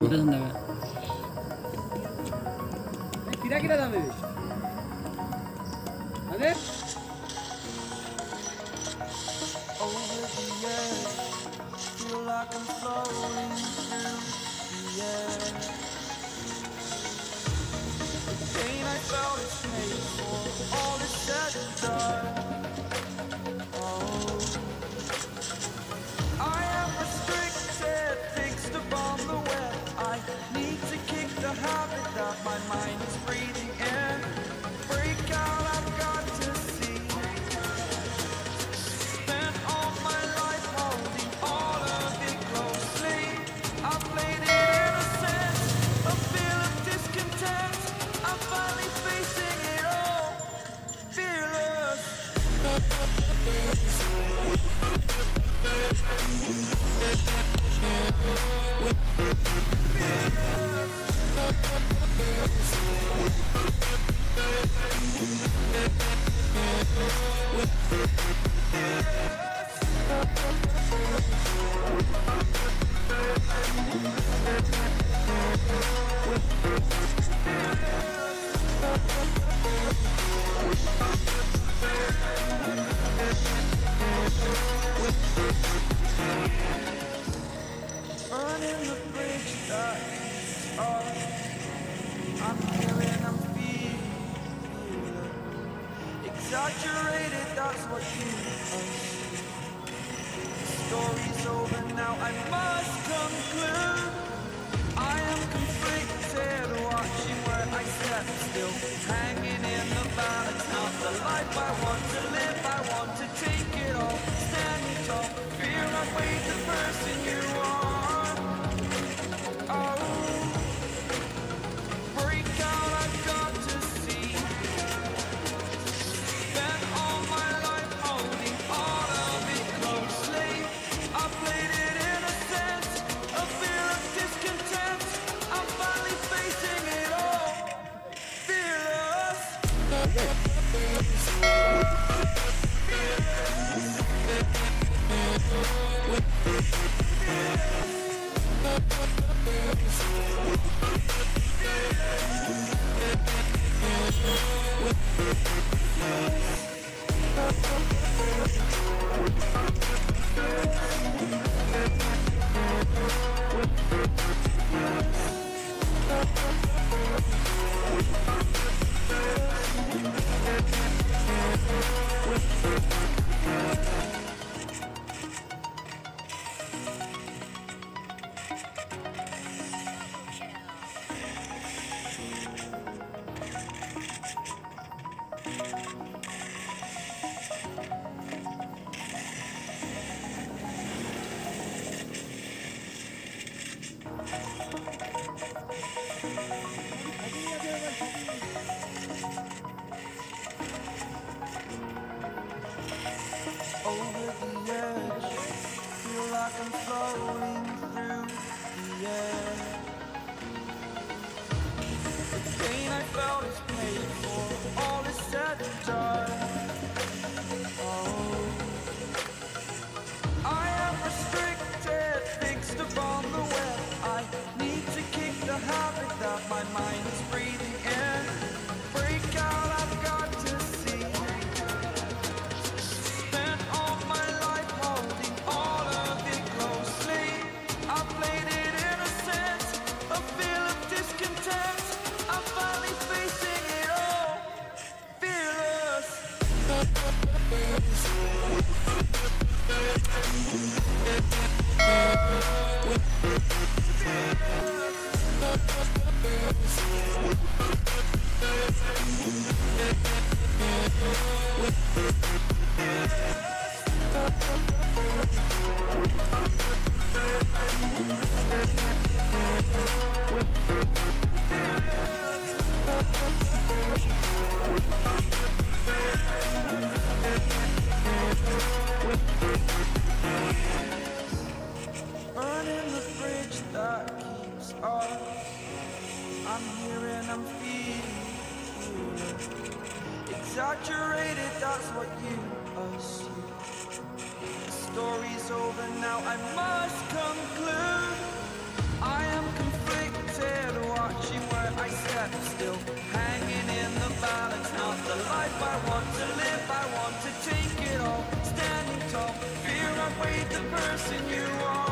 উঠে দেখা কিরা কিরা যাবে আরে over the edge, feel like I'm floating through the air. The pain I felt is paid for, all is said and done. Oh, I am restricted, fixed upon the web. I need to kick the habit that my mind is breathing in. Break out, I've got to see. Spent all my life holding all of it closely. I played it innocent, a feel of discontent. I'm finally facing it all, fearless. Burning the bridge that is ours. I'm hearing, I'm feeling exaggerated, that's what you assume. The story's over now, I must conclude. I am conflicted, watching where I step still, hanging in the balance. Not the life I want to live, I want to take it all, standing tall. Fear I weighed the person you are. Oh, break out, I've got to see. Spent all my life holding all of it closely. I played it innocent, a feel of discontent. I'm finally facing it all, fearless. Over the edge, feel like I'm floating through the air. The pain I felt is paid for, all is said and done. Oh, I am restricted, fixed upon the web. I need to kick the habit that my mind is breathing in. Break out, I've got to see. Spent all my life holding all of it closely. I played it innocent, a feel of discontent. I'm finally facing it all, fearless. Burning the bridge that keeps us. I'm hearing, I'm feeling exaggerated, that's what you assume. The story's over now, I must conclude. I am conflicted. yet still hanging in the balance. Not the life I want to live, I want to take it all. Standing tall, fear I weighed the person you are.